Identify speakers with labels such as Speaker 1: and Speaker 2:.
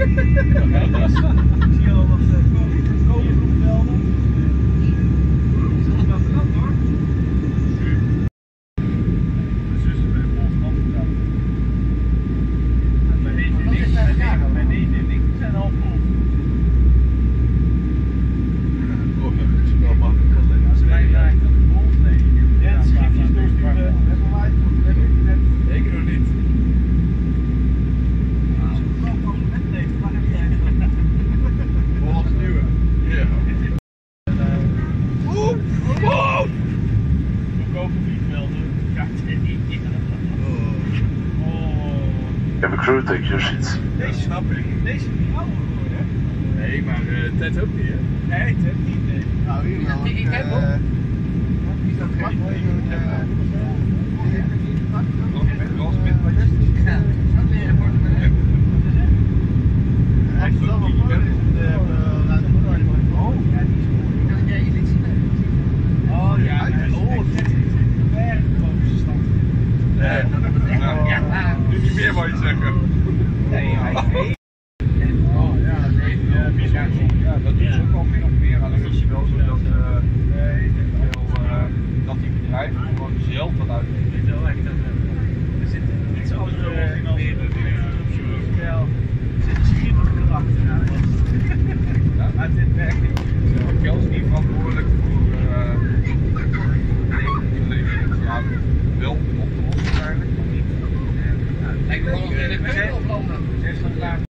Speaker 1: zie je al wat kolenbloemvelden. Dat is wel knap hoor. Mijn zus is bij de Volkskrant gegaan. Mijn neef en ik zijn half vol.
Speaker 2: Oh, dat is wel makkelijk alleen.
Speaker 1: Als wij daar tot de bol, nee. Ja, schriftjes doorsturen.
Speaker 2: Ik nog niet. Volgens nieuwe. Ja.
Speaker 1: Goedkope vliegvelden. Ja,
Speaker 3: Heb ik zo dat je ziet.
Speaker 1: deze snap ik. Deze is niet ouder geworden, hè?
Speaker 2: Nee, maar Ted ook niet, hè?
Speaker 1: Nee, Ted niet. Nee.
Speaker 4: Nou, hier wel.
Speaker 1: Ik heb ook.
Speaker 4: Is dat wat?
Speaker 2: Roos met wat je
Speaker 4: Ja, dat leren voor de
Speaker 1: Hij is wel wat mooi. Oh, ja, die is mooi.
Speaker 4: Kan jij je liet zien?
Speaker 1: Oh, ja. Oh, Ted is een erg grote stand.
Speaker 4: Ja,
Speaker 2: nu niet meer wat je zeggen.
Speaker 1: Nee, hij heeft.
Speaker 2: Oh ja, nee, ja, dat is ook al min of meer. Alleen is het wel zo dat, dat die bedrijven gewoon zelf wat uitgeven.
Speaker 1: Dit wel echt er zit iets andere meer er zit een schimmig karakter aan. Maar dit werkt niet.
Speaker 2: Geld is niet verantwoordelijk voor ja, wel om op te lossen eigenlijk, maar niet.
Speaker 4: lijkt me wel een redelijk veel op landen.